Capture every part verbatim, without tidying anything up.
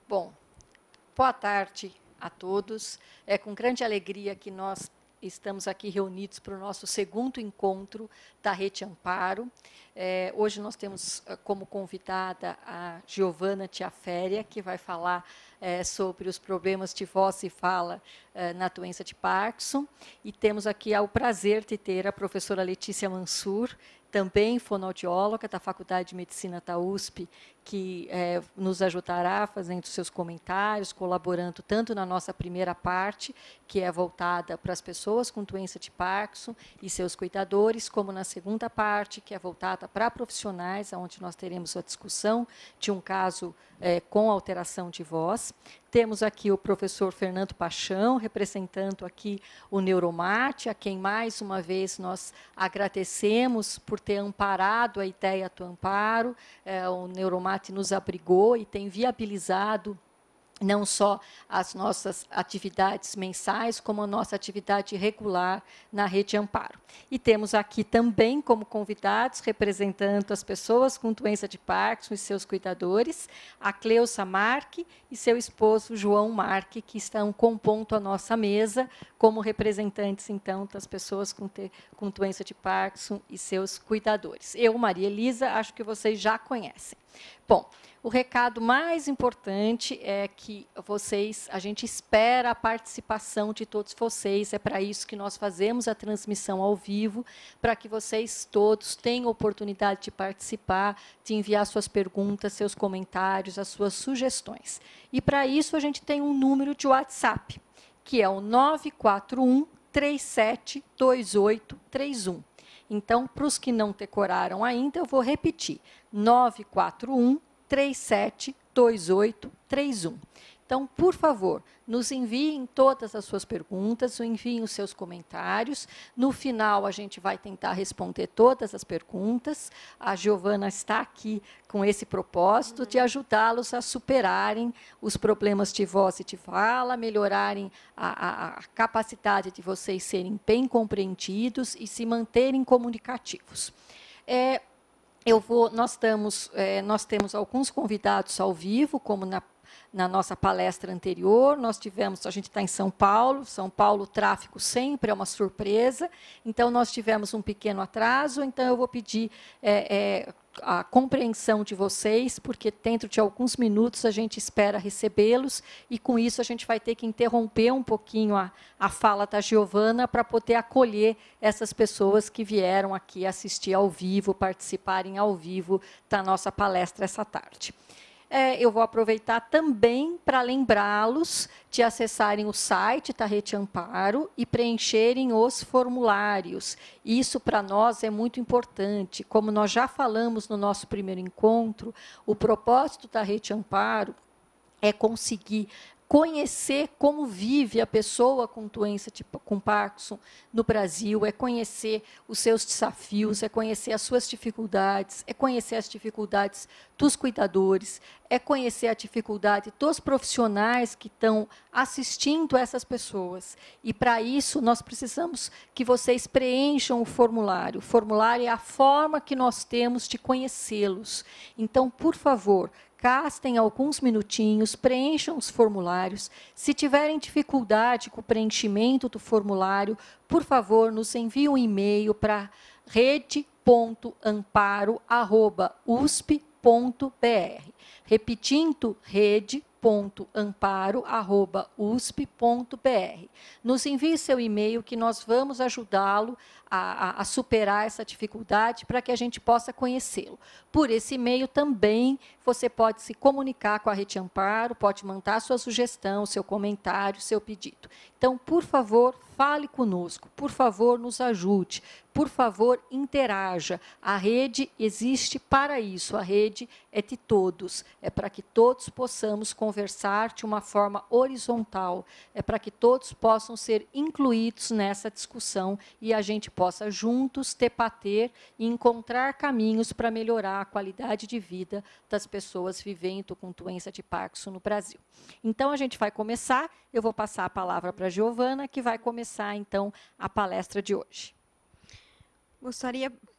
Bom, boa tarde a todos. É com grande alegria que nós estamos aqui reunidos para o nosso segundo encontro da Rede Amparo. É, hoje nós temos como convidada a Giovana Tiaféria, que vai falar é, sobre os problemas de voz e fala é, na doença de Parkinson. E temos aqui o prazer de ter a professora Letícia Mansur, também fonoaudióloga da Faculdade de Medicina da U S P, que é, nos ajudará fazendo seus comentários, colaborando tanto na nossa primeira parte, que é voltada para as pessoas com doença de Parkinson e seus cuidadores, como na segunda parte, que é voltada para profissionais, onde nós teremos a discussão de um caso é, com alteração de voz. Temos aqui o professor Fernando Paixão, representando aqui o Neuromate, a quem, mais uma vez, nós agradecemos por ter amparado a ideia do amparo. É, o Neuromate nos abrigou e tem viabilizado não só as nossas atividades mensais, como a nossa atividade regular na Rede Amparo. E temos aqui também, como convidados, representando as pessoas com doença de Parkinson e seus cuidadores, a Cleusa Marque e seu esposo, João Marque, que estão compondo a nossa mesa como representantes, então, das pessoas com, ter, com doença de Parkinson e seus cuidadores. Eu, Maria Elisa, acho que vocês já conhecem. Bom, o recado mais importante é que vocês, a gente espera a participação de todos vocês, é para isso que nós fazemos a transmissão ao vivo, para que vocês todos tenham oportunidade de participar, de enviar suas perguntas, seus comentários, as suas sugestões. E para isso a gente tem um número de WhatsApp, que é o nove quatro um, três sete dois oito três um. Então, para os que não decoraram ainda, eu vou repetir, nove quatro um, três sete dois oito três um. Então, por favor, nos enviem todas as suas perguntas, enviem os seus comentários. No final, a gente vai tentar responder todas as perguntas. A Giovana está aqui com esse propósito de ajudá-los a superarem os problemas de voz e de fala, melhorarem a, a, a capacidade de vocês serem bem compreendidos e se manterem comunicativos. É, eu vou, nós, estamos, é, nós temos alguns convidados ao vivo, como na Na nossa palestra anterior, nós tivemos, a gente está em São Paulo, São Paulo, o tráfego sempre é uma surpresa, então nós tivemos um pequeno atraso, então eu vou pedir é, é, a compreensão de vocês, porque dentro de alguns minutos a gente espera recebê-los, e com isso a gente vai ter que interromper um pouquinho a, a fala da Giovana para poder acolher essas pessoas que vieram aqui assistir ao vivo, participarem ao vivo da nossa palestra essa tarde. É, eu vou aproveitar também para lembrá-los de acessarem o site da Rede Amparo e preencherem os formulários. Isso, para nós, é muito importante. Como nós já falamos no nosso primeiro encontro, o propósito da Rede Amparo é conseguir conhecer como vive a pessoa com doença de, com Parkinson no Brasil, é conhecer os seus desafios, é conhecer as suas dificuldades, é conhecer as dificuldades dos cuidadores, é conhecer a dificuldade dos profissionais que estão assistindo essas pessoas. E, para isso, nós precisamos que vocês preencham o formulário. O formulário é a forma que nós temos de conhecê-los. Então, por favor, gastem alguns minutinhos, preencham os formulários. Se tiverem dificuldade com o preenchimento do formulário, por favor, nos enviem um e-mail para rede ponto amparo arroba u s p ponto b r. Repetindo, rede ponto amparo arroba u s p ponto b r. Nos envie seu e-mail que nós vamos ajudá-lo a, a, a superar essa dificuldade para que a gente possa conhecê-lo. Por esse e-mail também você pode se comunicar com a Rede Amparo, pode mandar sua sugestão, seu comentário, seu pedido. Então, por favor, fale conosco, por favor, nos ajude, por favor, interaja. A rede existe para isso, a rede é de todos, é para que todos possamos conversar de uma forma horizontal, é para que todos possam ser incluídos nessa discussão e a gente possa juntos debater e encontrar caminhos para melhorar a qualidade de vida das pessoas vivendo com doença de Parkinson no Brasil. Então, a gente vai começar, eu vou passar a palavra para a Giovana, que vai começar, então, a palestra de hoje. Gostaria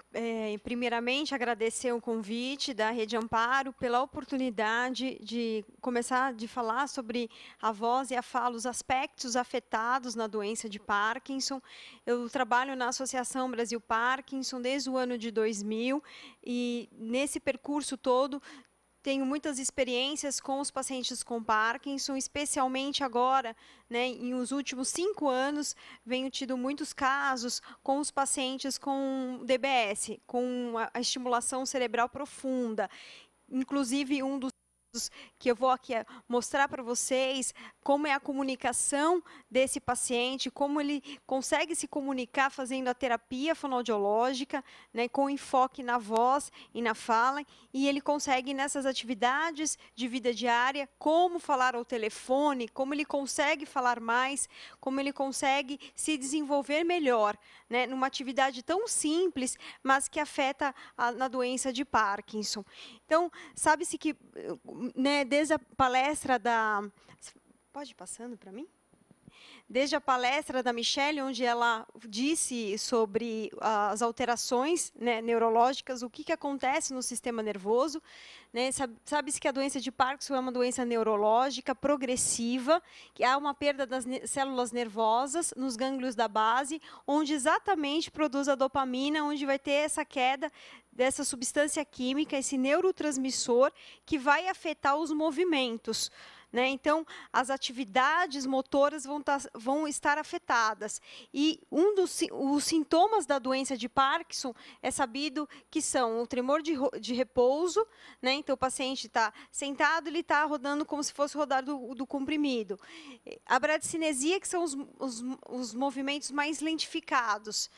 é, primeiramente, agradecer o convite da Rede Amparo pela oportunidade de começar de falar sobre a voz e a fala, os aspectos afetados na doença de Parkinson. Eu trabalho na Associação Brasil Parkinson desde o ano de dois mil e, nesse percurso todo, tenho muitas experiências com os pacientes com Parkinson, especialmente agora, né, em os últimos cinco anos, venho tido muitos casos com os pacientes com D B S, com a, a estimulação cerebral profunda. Inclusive, um dos que eu vou aqui mostrar para vocês como é a comunicação desse paciente, como ele consegue se comunicar fazendo a terapia fonoaudiológica, né, com enfoque na voz e na fala, e ele consegue nessas atividades de vida diária, como falar ao telefone, como ele consegue falar mais, como ele consegue se desenvolver melhor, né, numa atividade tão simples, mas que afeta a, na doença de Parkinson. Então, sabe-se que, né, desde a palestra da... Pode ir passando para mim? Desde a palestra da Michelle, onde ela disse sobre as alterações, né, neurológicas, o que, que acontece no sistema nervoso. Né, sabe-se que a doença de Parkinson é uma doença neurológica progressiva, que há uma perda das ne células nervosas nos gânglios da base, onde exatamente produz a dopamina, onde vai ter essa queda dessa substância química, esse neurotransmissor, que vai afetar os movimentos. Né? Então, as atividades motoras vão, tá, vão estar afetadas. E um dos os sintomas da doença de Parkinson é sabido que são o tremor de, de repouso, né? Então, o paciente está sentado, ele está rodando como se fosse rodar do, do comprimido. A bradicinesia, que são os, os, os movimentos mais lentificados.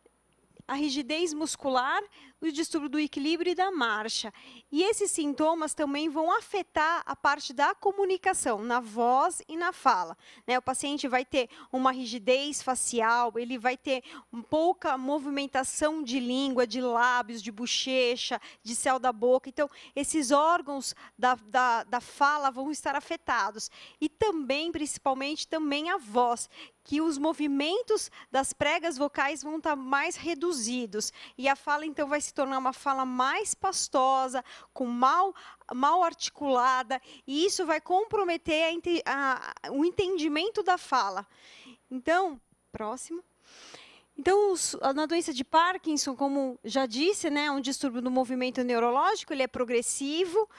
A rigidez muscular, o distúrbio do equilíbrio e da marcha. E esses sintomas também vão afetar a parte da comunicação, na voz e na fala. Né? O paciente vai ter uma rigidez facial, ele vai ter pouca movimentação de língua, de lábios, de bochecha, de céu da boca. Então, esses órgãos da, da, da fala vão estar afetados. E também, principalmente, também a voz, que os movimentos das pregas vocais vão estar mais reduzidos. E a fala, então, vai se tornar uma fala mais pastosa, com mal, mal articulada, e isso vai comprometer a, a, o entendimento da fala. Então, próximo. Então, os, na doença de Parkinson, como já disse, né, é um distúrbio do movimento neurológico, ele é progressivo,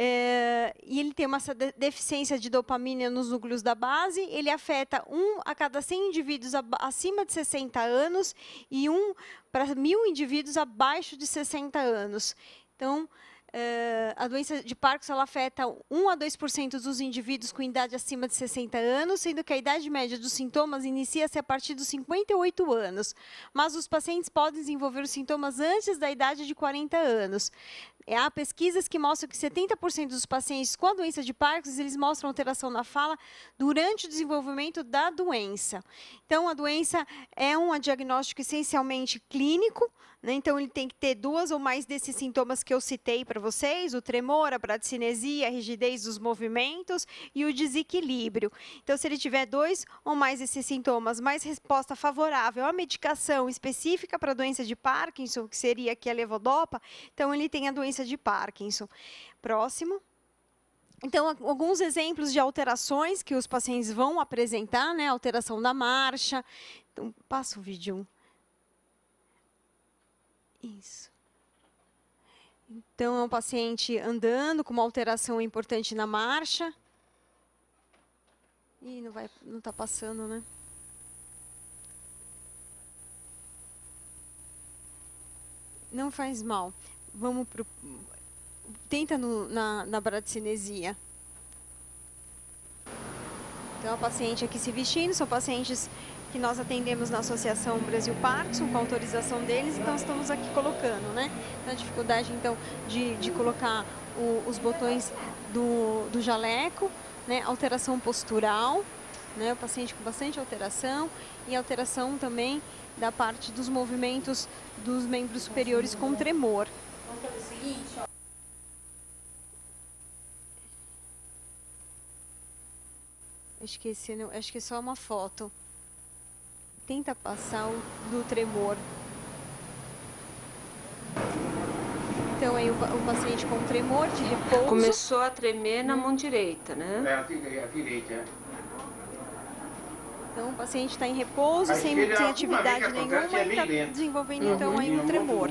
é, e ele tem uma deficiência de dopamina nos núcleos da base, ele afeta um a cada cem indivíduos acima de sessenta anos e um para mil indivíduos abaixo de sessenta anos. Então, Uh, a doença de Parkinson ela afeta um a dois por cento dos indivíduos com idade acima de sessenta anos, sendo que a idade média dos sintomas inicia-se a partir dos cinquenta e oito anos. Mas os pacientes podem desenvolver os sintomas antes da idade de quarenta anos. Há pesquisas que mostram que setenta por cento dos pacientes com a doença de Parkinson, eles mostram alteração na fala durante o desenvolvimento da doença. Então, a doença é um diagnóstico essencialmente clínico, né? Então, ele tem que ter duas ou mais desses sintomas que eu citei para vocês, o tremor, a bradicinesia, a rigidez dos movimentos e o desequilíbrio. Então, se ele tiver dois ou mais desses sintomas, mais resposta favorável à medicação específica para a doença de Parkinson, que seria aqui a levodopa, então ele tem a doença de Parkinson. Próximo. Então, alguns exemplos de alterações que os pacientes vão apresentar, né? Alteração da marcha. Então, passa o vídeo. Isso. Então, é um paciente andando com uma alteração importante na marcha. Ih, não vai, não está passando, né? Não faz mal. Vamos pro... Tenta no, na, na bradicinesia. Então, a paciente aqui se vestindo, são pacientes que nós atendemos na Associação Brasil Parkinson, com a autorização deles, então estamos aqui colocando, né? A dificuldade, então, de, de colocar o, os botões do, do jaleco, né? Alteração postural, né? O paciente com bastante alteração e alteração também da parte dos movimentos dos membros superiores com tremor. Vamos fazer o seguinte, ó. Acho que, esse não, acho que é só uma foto. Tenta passar o do tremor. Então, aí o, o paciente com tremor de repouso. Começou a tremer na mão direita, né? É, a direita, é. Então, o paciente está em repouso, sem, sem atividade nenhuma e está desenvolvendo, uhum. então, aí um tremor.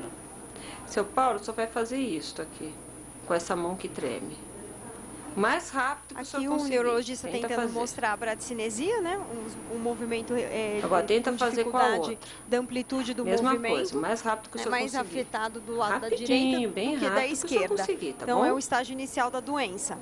Seu Paulo, só vai fazer isto aqui, com essa mão que treme. Mais rápido que aqui o senhor o conseguir. neurologista Tenta tentando fazer. mostrar a bradicinesia, né? Um, um movimento é, agora tenta com fazer com a outra. Da amplitude do Mesma movimento. Coisa, mais rápido que o é senhor mais conseguir. afetado do lado Rapidinho, da direita bem do que rápido da esquerda. Que tá então bom? É o estágio inicial da doença.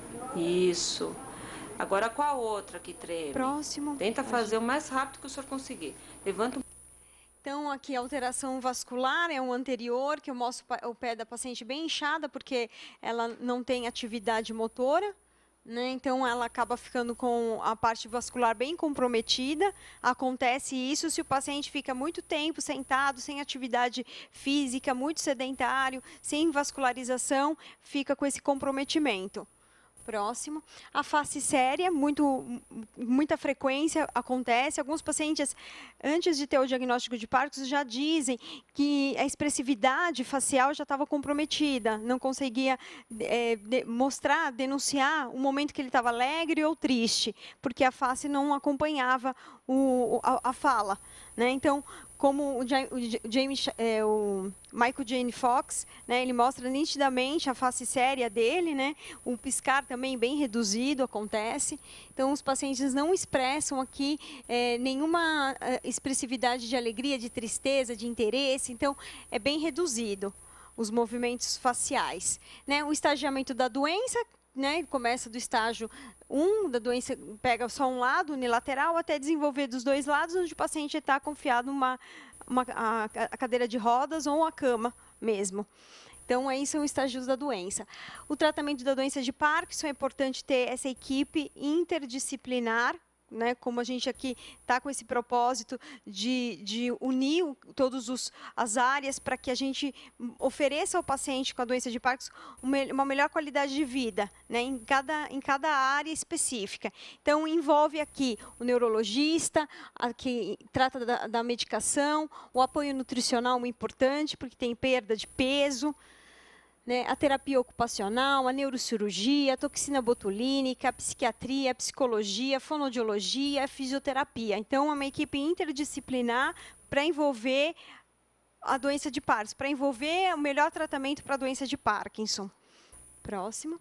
Isso. Agora com a outra que treme. Próximo. Tenta fazer o mais rápido que o senhor conseguir. Levanta um... Então, aqui a alteração vascular é um anterior, que eu mostro o pé da paciente bem inchada, porque ela não tem atividade motora, né? Então, ela acaba ficando com a parte vascular bem comprometida. Acontece isso se o paciente fica muito tempo sentado, sem atividade física, muito sedentário, sem vascularização, fica com esse comprometimento. Próximo. A face séria, muito, muita frequência acontece. Alguns pacientes, antes de ter o diagnóstico de Parkinson, já dizem que a expressividade facial já estava comprometida, não conseguia é, de, mostrar, denunciar o momento que ele estava alegre ou triste, porque a face não acompanhava o, a, a fala, né? Então, como o, James, é, o Michael J. Fox, né, ele mostra nitidamente a face séria dele, né, o piscar também bem reduzido acontece. Então, os pacientes não expressam aqui é, nenhuma expressividade de alegria, de tristeza, de interesse. Então, é bem reduzido os movimentos faciais. Né? O estagiamento da doença, né, começa do estágio um, da doença pega só um lado, unilateral, até desenvolver dos dois lados, onde o paciente está confiado numa uma, a, a cadeira de rodas ou a cama mesmo. Então, aí são os estágios da doença. O tratamento da doença de Parkinson é importante ter essa equipe interdisciplinar, né, como a gente aqui está com esse propósito de, de unir todas as áreas para que a gente ofereça ao paciente com a doença de Parkinson uma, uma melhor qualidade de vida, né, em, cada, em cada área específica. Então, envolve aqui o neurologista, a, que trata da, da medicação, o apoio nutricional muito importante, porque tem perda de peso, né, a terapia ocupacional, a neurocirurgia, a toxina botulínica, a psiquiatria, a psicologia, a fonoaudiologia, a fisioterapia. Então, é uma equipe interdisciplinar para envolver a doença de Parkinson, para envolver o melhor tratamento para a doença de Parkinson. Próximo.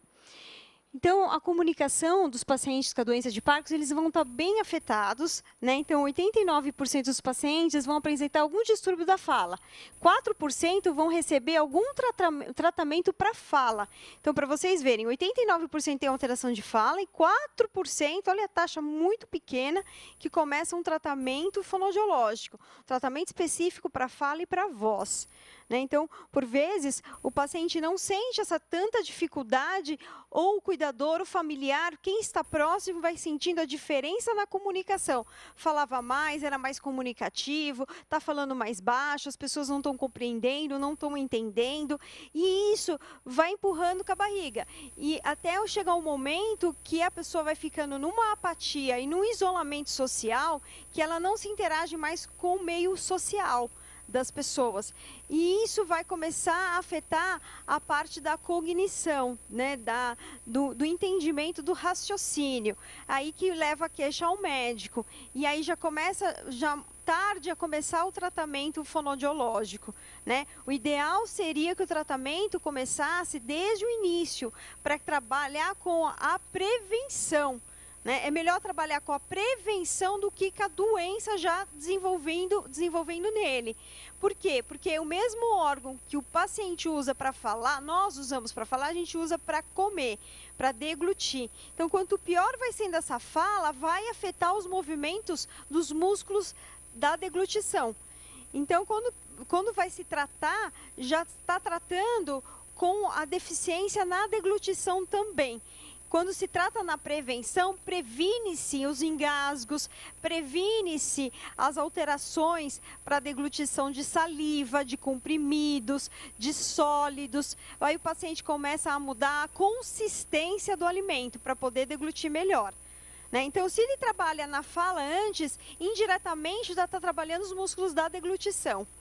Então, a comunicação dos pacientes com a doença de Parkinson, eles vão estar bem afetados, né? Então, oitenta e nove por cento dos pacientes vão apresentar algum distúrbio da fala. quatro por cento vão receber algum tratam- tratamento para fala. Então, para vocês verem, oitenta e nove por cento tem alteração de fala e quatro por cento, olha a taxa muito pequena, que começa um tratamento fonoaudiológico, tratamento específico para fala e para voz. Né? Então, por vezes, o paciente não sente essa tanta dificuldade, ou o cuidador, o familiar, quem está próximo vai sentindo a diferença na comunicação. Falava mais, era mais comunicativo, está falando mais baixo, as pessoas não estão compreendendo, não estão entendendo, e isso vai empurrando com a barriga. E até chegar um momento que a pessoa vai ficando numa apatia e num isolamento social, que ela não se interage mais com o meio social das pessoas. E isso vai começar a afetar a parte da cognição, né, da, do, do entendimento do raciocínio. Aí que leva a queixa ao médico. E aí já começa, já tarde a começar o tratamento fonoaudiológico, né? O ideal seria que o tratamento começasse desde o início, para trabalhar com a prevenção. Né? É melhor trabalhar com a prevenção do que com a doença já desenvolvendo, desenvolvendo nele. Por quê? Porque o mesmo órgão que o paciente usa para falar, nós usamos para falar, a gente usa para comer, para deglutir. Então, quanto pior vai sendo essa fala, vai afetar os movimentos dos músculos da deglutição. Então, quando, quando vai se tratar, já está tratando com a deficiência na deglutição também. Quando se trata na prevenção, previne-se os engasgos, previne-se as alterações para a deglutição de saliva, de comprimidos, de sólidos. Aí o paciente começa a mudar a consistência do alimento para poder deglutir melhor. Né? Então, se ele trabalha na fala antes, indiretamente já está trabalhando os músculos da deglutição.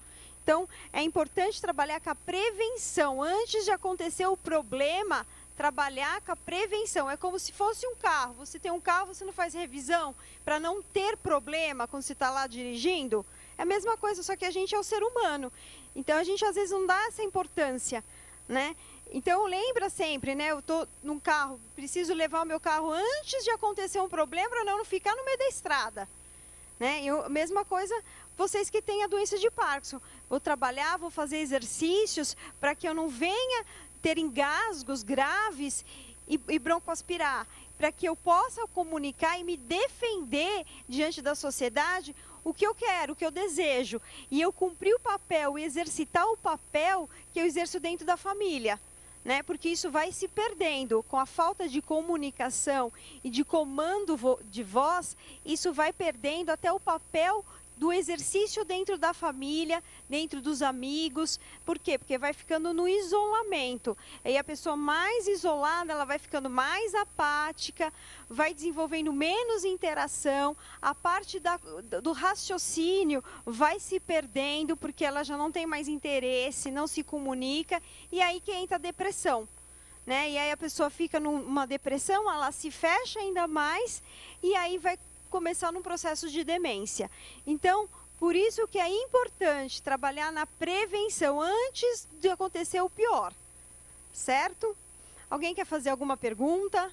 Então, é importante trabalhar com a prevenção. Antes de acontecer o problema, trabalhar com a prevenção. É como se fosse um carro. Você tem um carro, você não faz revisão para não ter problema quando você está lá dirigindo? É a mesma coisa, só que a gente é o ser humano. Então, a gente às vezes não dá essa importância, né? Então, lembra sempre, né? Eu estou num carro, preciso levar o meu carro antes de acontecer um problema para não ficar no meio da estrada, né? Eu, mesma coisa, vocês que têm a doença de Parkinson. Vou trabalhar, vou fazer exercícios para que eu não venha ter engasgos graves e, e broncoaspirar, para que eu possa comunicar e me defender diante da sociedade o que eu quero, o que eu desejo. E eu cumprir o papel, exercitar o papel que eu exerço dentro da família, né? Porque isso vai se perdendo com a falta de comunicação e de comando de voz, isso vai perdendo até o papel do exercício dentro da família, dentro dos amigos. Por quê? Porque vai ficando no isolamento. Aí a pessoa mais isolada, ela vai ficando mais apática, vai desenvolvendo menos interação, a parte da, do raciocínio vai se perdendo, porque ela já não tem mais interesse, não se comunica, e aí que entra a depressão, né? E aí a pessoa fica numa depressão, ela se fecha ainda mais, e aí vai começar num processo de demência. Então, por isso que é importante trabalhar na prevenção antes de acontecer o pior, certo? Alguém quer fazer alguma pergunta?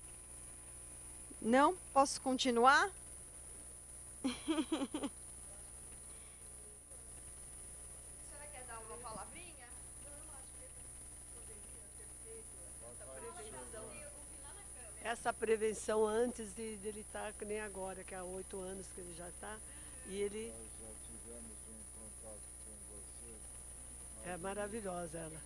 Não? Posso continuar? A senhora quer dar uma palavrinha? Essa prevenção antes de, de ele estar, que nem agora, que há oito anos que ele já está, e ele... Nós já tivemos um contato com você. É maravilhosa ela.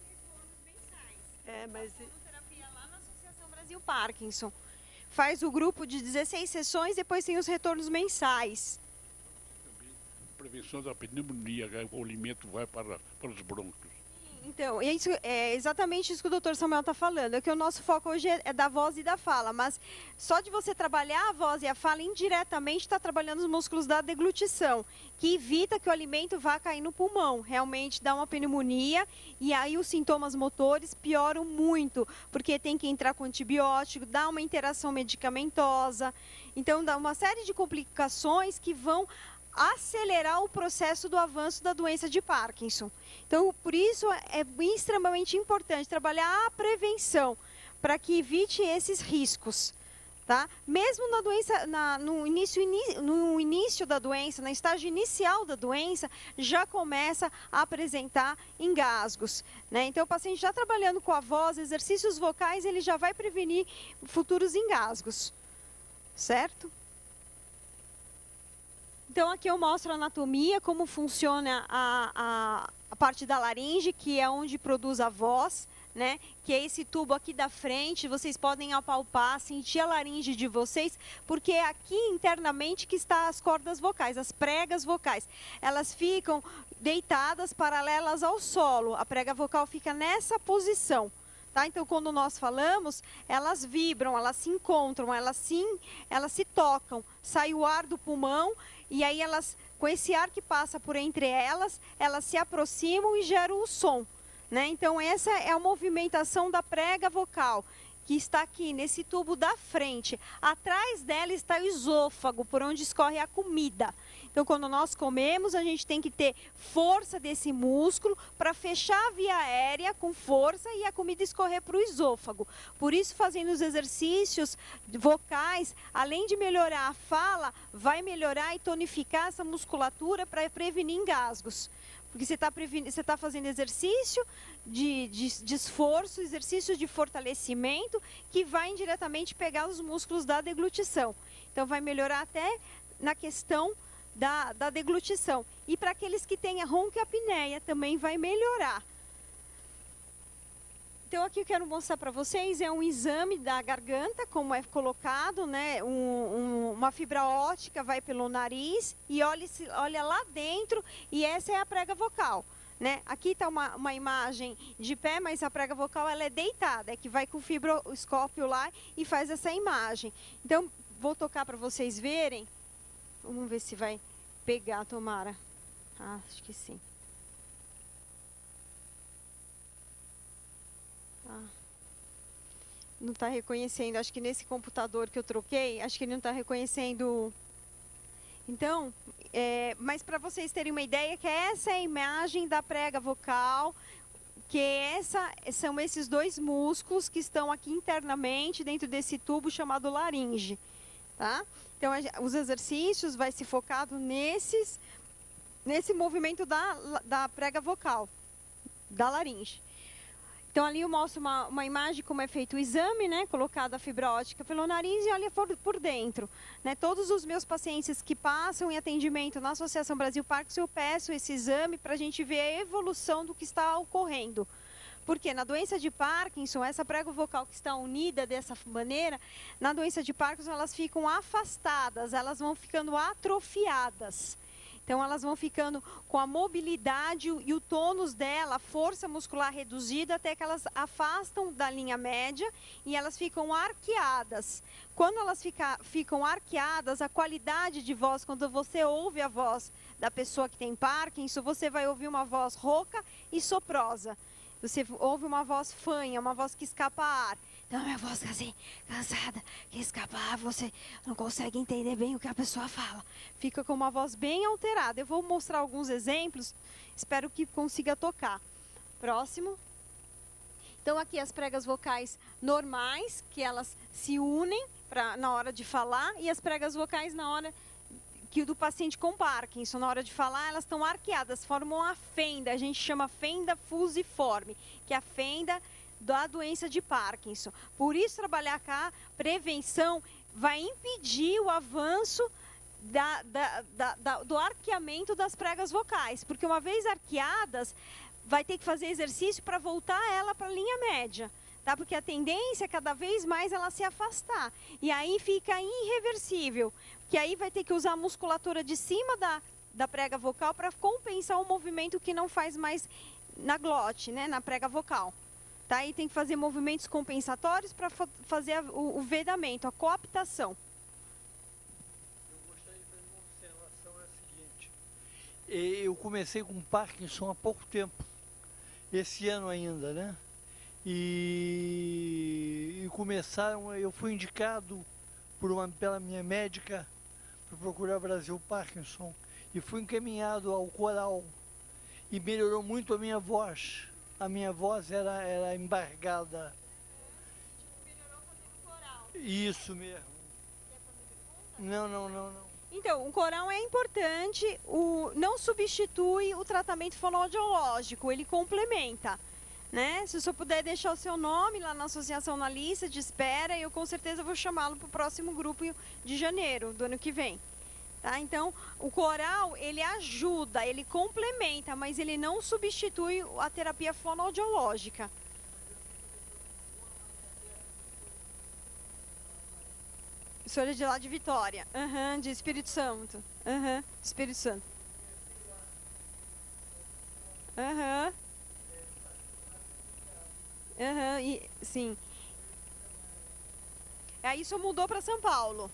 É, mas... Terapia lá na Associação Brasil Parkinson. Faz o grupo de dezesseis sessões, depois tem os retornos mensais. Também prevenção da pneumonia, o alimento vai para, para os brônquios. Então, é, isso, é exatamente isso que o doutor Samuel está falando, é que o nosso foco hoje é, é da voz e da fala, mas só de você trabalhar a voz e a fala indiretamente está trabalhando os músculos da deglutição, que evita que o alimento vá cair no pulmão, realmente dá uma pneumonia e aí os sintomas motores pioram muito, porque tem que entrar com antibiótico, dá uma interação medicamentosa, então dá uma série de complicações que vão acelerar o processo do avanço da doença de Parkinson. Então, por isso é extremamente importante trabalhar a prevenção, para que evite esses riscos, tá? Mesmo na doença, na, no, início, no início da doença, no estágio inicial da doença, já começa a apresentar engasgos, né? Então, o paciente já trabalhando com a voz, exercícios vocais, ele já vai prevenir futuros engasgos, certo? Então, aqui eu mostro a anatomia, como funciona a, a, a parte da laringe, que é onde produz a voz, né? Que é esse tubo aqui da frente, vocês podem apalpar, sentir a laringe de vocês, porque é aqui internamente que está as cordas vocais, as pregas vocais. Elas ficam deitadas paralelas ao solo, a prega vocal fica nessa posição. Tá? Então, quando nós falamos, elas vibram, elas se encontram, elas, sim, elas se tocam, sai o ar do pulmão e aí elas, com esse ar que passa por entre elas, elas se aproximam e geram o som, né? Então, essa é a movimentação da prega vocal, que está aqui nesse tubo da frente. Atrás dela está o esôfago, por onde escorre a comida. Então, quando nós comemos, a gente tem que ter força desse músculo para fechar a via aérea com força e a comida escorrer para o esôfago. Por isso, fazendo os exercícios vocais, além de melhorar a fala, vai melhorar e tonificar essa musculatura para prevenir engasgos. Porque você está você tá fazendo exercício de, de, de esforço, exercício de fortalecimento, que vai indiretamente pegar os músculos da deglutição. Então, vai melhorar até na questão da, da deglutição. E para aqueles que têm a ronquiapneia, também vai melhorar. Então, aqui eu quero mostrar para vocês, é um exame da garganta, como é colocado, né? Um, um, uma fibra óptica vai pelo nariz e olha, olha lá dentro, e essa é a prega vocal, né? Aqui está uma, uma imagem de pé, mas a prega vocal ela é deitada, é que vai com o fibroscópio lá e faz essa imagem. Então, vou tocar para vocês verem. Vamos ver se vai pegar, tomara. Ah, acho que sim. Tá. Não está reconhecendo, acho que nesse computador que eu troquei, acho que ele não está reconhecendo. Então, é, mas para vocês terem uma ideia, que essa é a imagem da prega vocal, que essa, são esses dois músculos que estão aqui internamente dentro desse tubo chamado laringe, tá? Então, os exercícios vai se focado nesses, nesse movimento da, da prega vocal, da laringe. Então, ali eu mostro uma, uma imagem como é feito o exame, né? Colocada a fibra ótica pelo nariz e olha por, por dentro. Né? Todos os meus pacientes que passam em atendimento na Associação Brasil Parkinson, eu peço esse exame para a gente ver a evolução do que está ocorrendo. Porque na doença de Parkinson, essa prega vocal que está unida dessa maneira, na doença de Parkinson elas ficam afastadas, elas vão ficando atrofiadas. Então, elas vão ficando com a mobilidade e o tônus dela, a força muscular reduzida, até que elas afastam da linha média e elas ficam arqueadas. Quando elas fica, ficam arqueadas, a qualidade de voz, quando você ouve a voz da pessoa que tem Parkinson, você vai ouvir uma voz rouca e soprosa. Você ouve uma voz fanha, uma voz que escapa ar. Então, a minha voz fica assim, cansada, que escapa ar, você não consegue entender bem o que a pessoa fala. Fica com uma voz bem alterada. Eu vou mostrar alguns exemplos, espero que consiga tocar. Próximo. Então, aqui as pregas vocais normais, que elas se unem pra, na hora de falar, e as pregas vocais na hora que o do paciente com Parkinson, na hora de falar, elas estão arqueadas, formam a fenda, a gente chama fenda fusiforme, que é a fenda da doença de Parkinson. Por isso, trabalhar com a prevenção vai impedir o avanço da, da, da, da, do arqueamento das pregas vocais, porque uma vez arqueadas, vai ter que fazer exercício para voltar ela para a linha média. Tá? Porque a tendência é cada vez mais ela se afastar. E aí fica irreversível. Que aí vai ter que usar a musculatura de cima da, da prega vocal para compensar o movimento que não faz mais na glote, né? Na prega vocal. Tá? E tem que fazer movimentos compensatórios para fa fazer a, o, o vedamento, a coaptação. Eu gostaria de fazer uma observação, é a seguinte. Eu comecei com Parkinson há pouco tempo. Esse ano ainda, né? E, e começaram, eu fui indicado por uma, pela minha médica para procurar Brasil Parkinson e fui encaminhado ao coral e melhorou muito a minha voz. A minha voz era, era embargada. Melhorou fazendo coral. Isso mesmo. Quer fazer pergunta? Não, não, não, não. Então, o coral é importante, o, não substitui o tratamento fonoaudiológico, ele complementa. Né? Se o senhor puder deixar o seu nome lá na associação na lista de espera, eu com certeza vou chamá-lo para o próximo grupo de janeiro do ano que vem. Tá? Então, o coral, ele ajuda, ele complementa, mas ele não substitui a terapia fonoaudiológica. O senhor é de lá de Vitória, uhum, de Espírito Santo, uhum, Espírito Santo. Uhum. Uhum, e, sim. Aí isso mudou para São Paulo.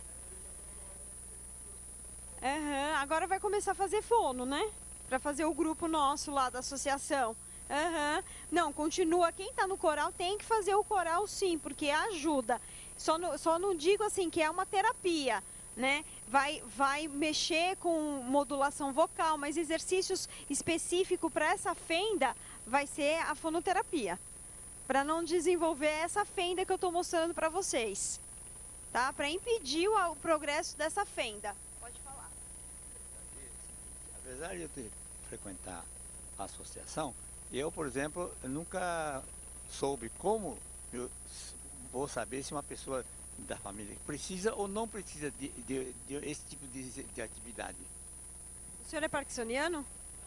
Uhum, agora vai começar a fazer fono, né? Para fazer o grupo nosso lá da associação. Uhum. Não, continua. Quem está no coral tem que fazer o coral sim, porque ajuda. Só, no, só não digo assim que é uma terapia, né? Vai, vai mexer com modulação vocal, mas exercícios específicos para essa fenda vai ser a fonoterapia. Para não desenvolver essa fenda que eu estou mostrando para vocês. Tá? Para impedir o, o progresso dessa fenda. Pode falar. Apesar de eu ter frequentar a associação, eu, por exemplo, nunca soube como eu vou saber se uma pessoa da família precisa ou não precisa de, de, de esse tipo de, de atividade. O senhor é parkinsoniano?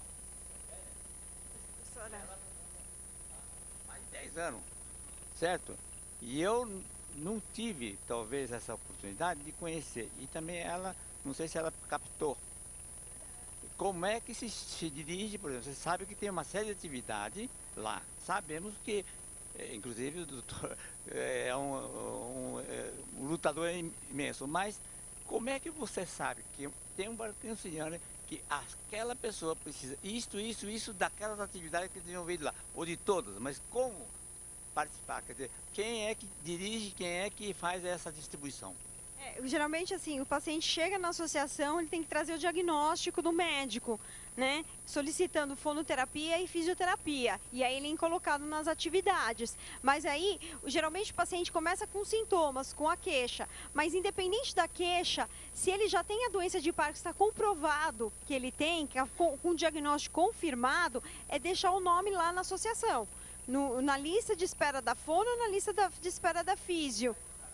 Mais de dez anos, certo? E eu não tive, talvez, essa oportunidade de conhecer. E também ela, não sei se ela captou. Como é que se, se dirige, por exemplo, você sabe que tem uma série de atividades lá. Sabemos que, inclusive, o doutor é um, um, um lutador imenso. Mas como é que você sabe que tem um parkinsoniano que aquela pessoa precisa isto, isso, isso, daquelas atividades que desenvolvidas lá, ou de todas, mas como participar? Quer dizer, quem é que dirige, quem é que faz essa distribuição? É, geralmente, assim, o paciente chega na associação, ele tem que trazer o diagnóstico do médico, né? Solicitando fonoterapia e fisioterapia. E aí ele é colocado nas atividades. Mas aí, geralmente o paciente começa com sintomas, com a queixa. Mas independente da queixa, se ele já tem a doença de Parkinson, está comprovado que ele tem, que com um diagnóstico confirmado, é deixar o nome lá na associação. No, na lista de espera da fono, na lista da, de espera da físio.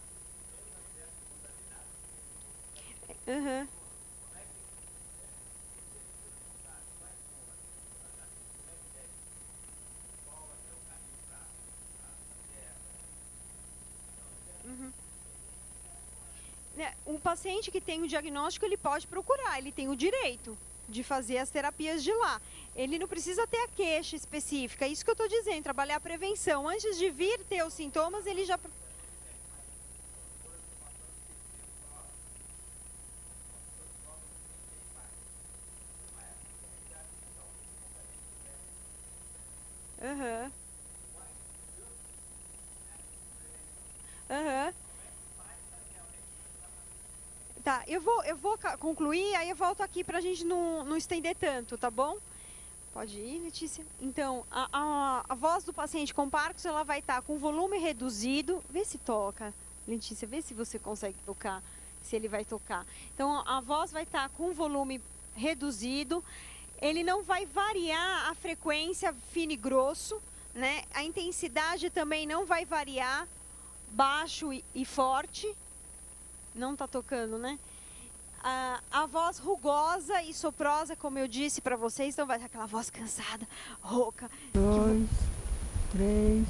Uhum. Uhum. O paciente que tem o diagnóstico, ele pode procurar, ele tem o direito de fazer as terapias de lá. Ele não precisa ter a queixa específica, é isso que eu estou dizendo, trabalhar a prevenção. Antes de vir ter os sintomas, ele já... Aham. Aham. Tá, eu vou, eu vou concluir, aí eu volto aqui pra gente não, não estender tanto, tá bom? Pode ir, Letícia. Então, a, a, a voz do paciente com Parkinson, ela vai estar com volume reduzido. Vê se toca, Letícia, vê se você consegue tocar, se ele vai tocar. Então, a voz vai estar com volume reduzido. Ele não vai variar a frequência fino e grosso, né? A intensidade também não vai variar, baixo e, e forte. Não tá tocando, né? A, a voz rugosa e soprosa, como eu disse para vocês, então vai ter aquela voz cansada, rouca. Dois, três.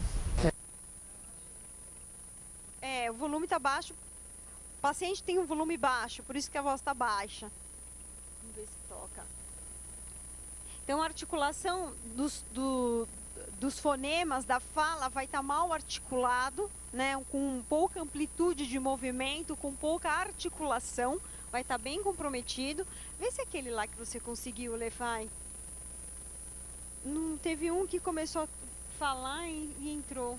É, o volume tá baixo. O paciente tem um volume baixo, por isso que a voz tá baixa. Vamos ver se toca. Então, a articulação dos, do, dos fonemas da fala vai estar mal articulado, né? Com pouca amplitude de movimento, com pouca articulação, vai estar bem comprometido. Vê se aquele lá que você conseguiu, Lefai. Não teve um que começou a falar e, e entrou.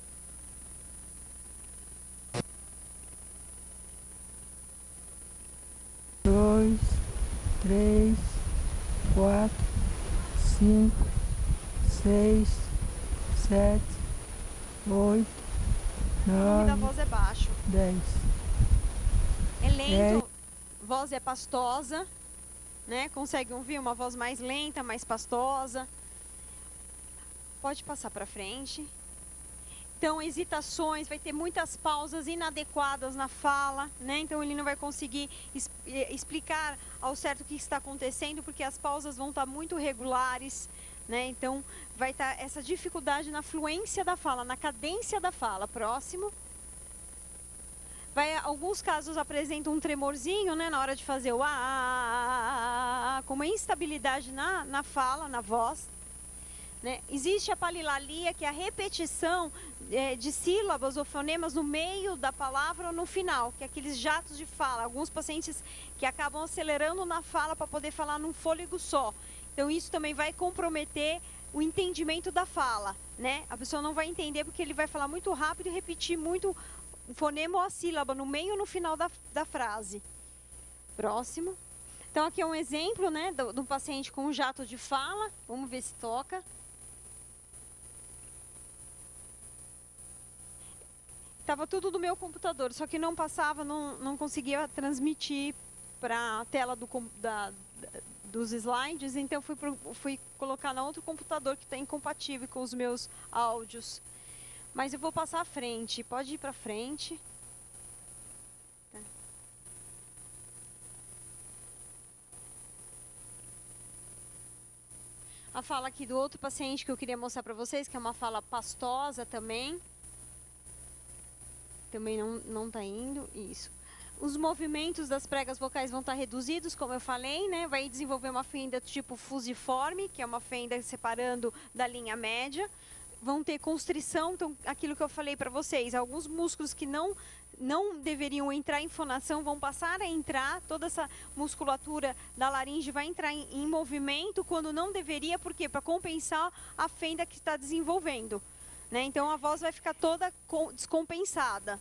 Dois, três, quatro, cinco, seis, sete, oito, O volume da nove, voz é baixo. dez. É lento, voz é pastosa, né? Consegue ouvir uma voz mais lenta, mais pastosa. Pode passar para frente. Então, hesitações, vai ter muitas pausas inadequadas na fala, né? Então, ele não vai conseguir es explicar ao certo o que está acontecendo, porque as pausas vão estar muito regulares, né? Então, vai estar essa dificuldade na fluência da fala, na cadência da fala. Próximo. Vai, alguns casos apresentam um tremorzinho, né? Na hora de fazer o a, a, a, com uma instabilidade na, na fala, na voz. Né? Existe a palilalia, que é a repetição é, de sílabas ou fonemas no meio da palavra ou no final, que é aqueles jatos de fala. Alguns pacientes que acabam acelerando na fala para poder falar num fôlego só. Então, isso também vai comprometer o entendimento da fala, né? A pessoa não vai entender porque ele vai falar muito rápido e repetir muito o fonema ou a sílaba no meio ou no final da, da frase. Próximo. Então, aqui é um exemplo, né, do, do paciente com um jato de fala. Vamos ver se toca. Estava tudo no meu computador, só que não passava, não, não conseguia transmitir para a tela do, da, dos slides, então fui, pro, fui colocar no outro computador que está incompatível com os meus áudios. Mas eu vou passar à frente, pode ir para frente. Tá. A fala aqui do outro paciente que eu queria mostrar para vocês, que é uma fala pastosa também. Também não não está indo, isso. Os movimentos das pregas vocais vão estar reduzidos, como eu falei, né? Vai desenvolver uma fenda tipo fusiforme, que é uma fenda separando da linha média. Vão ter constrição, então aquilo que eu falei para vocês, alguns músculos que não não deveriam entrar em fonação vão passar a entrar, toda essa musculatura da laringe vai entrar em, em movimento quando não deveria, por quê? Para compensar a fenda que está desenvolvendo. né? Então a voz vai ficar toda descompensada.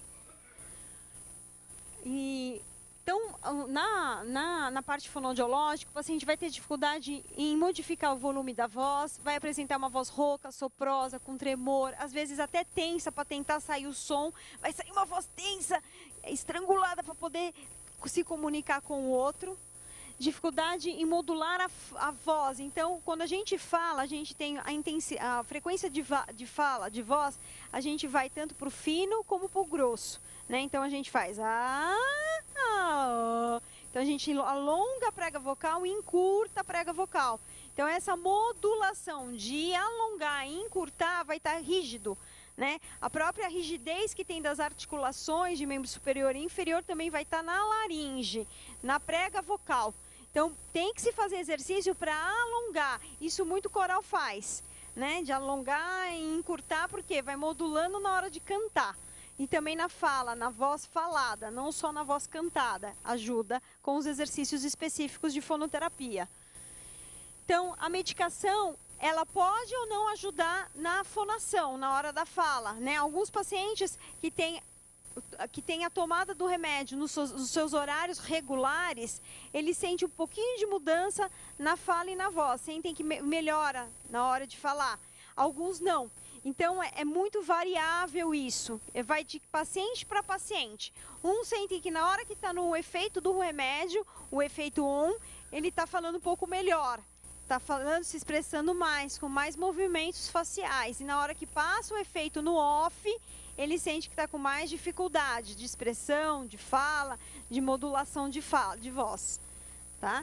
E, então, na, na, na parte fonoaudiológica, o paciente vai ter dificuldade em modificar o volume da voz, vai apresentar uma voz rouca, soprosa, com tremor, às vezes até tensa para tentar sair o som, vai sair uma voz tensa, estrangulada para poder se comunicar com o outro. Dificuldade em modular a, a voz. Então, quando a gente fala, a gente tem a, intensi a frequência de, de fala, de voz, a gente vai tanto para o fino como para o grosso. Né? Então, a gente faz ah, ah, então a gente alonga a prega vocal e encurta a prega vocal. Então, essa modulação de alongar e encurtar vai estar rígido. Né? A própria rigidez que tem das articulações de membro superior e inferior também vai estar na laringe, na prega vocal. Então, tem que se fazer exercício para alongar. Isso muito coral faz, né? De alongar e encurtar, porque vai modulando na hora de cantar. E também na fala, na voz falada, não só na voz cantada. Ajuda com os exercícios específicos de fonoterapia. Então, a medicação, ela pode ou não ajudar na fonação, na hora da fala, né? Alguns pacientes que têm, que têm a tomada do remédio nos seus, nos seus horários regulares, eles sentem um pouquinho de mudança na fala e na voz, sentem que me, melhora na hora de falar. Alguns não. Então, é, é muito variável isso. Vai de paciente para paciente. Um sente que na hora que está no efeito do remédio, o efeito on, ele está falando um pouco melhor. Está falando, se expressando mais, com mais movimentos faciais. E na hora que passa o efeito no off, ele sente que está com mais dificuldade de expressão, de fala, de modulação de, fala, de voz. Tá?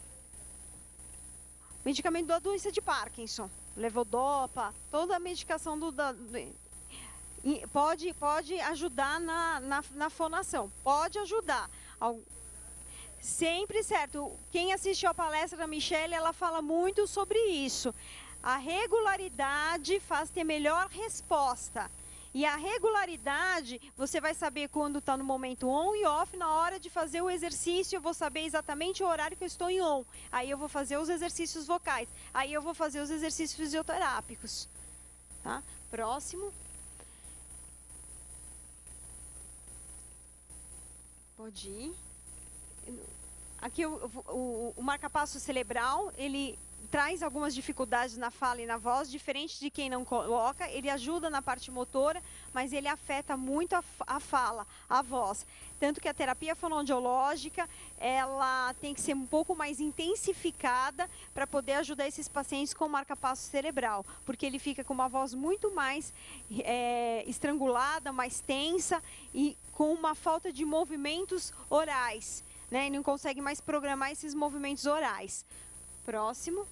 Medicamento da doença de Parkinson, levodopa, toda a medicação do, da, do, pode, pode ajudar na, na, na fonação. Pode ajudar. Sempre certo. Quem assistiu a palestra da Michelle, ela fala muito sobre isso. A regularidade faz ter melhor resposta. E a regularidade, você vai saber quando está no momento on e off. Na hora de fazer o exercício, eu vou saber exatamente o horário que eu estou em on. Aí eu vou fazer os exercícios vocais. Aí eu vou fazer os exercícios fisioterápicos. Tá? Próximo. Pode ir. Aqui o, o, o marca-passo cerebral, ele traz algumas dificuldades na fala e na voz, diferente de quem não coloca. Ele ajuda na parte motora, mas ele afeta muito a, a fala, a voz. Tanto que a terapia fonoaudiológica, ela tem que ser um pouco mais intensificada para poder ajudar esses pacientes com marca-passo cerebral, porque ele fica com uma voz muito mais é, estrangulada, mais tensa e com uma falta de movimentos orais, né? E não consegue mais programar esses movimentos orais. Próximo.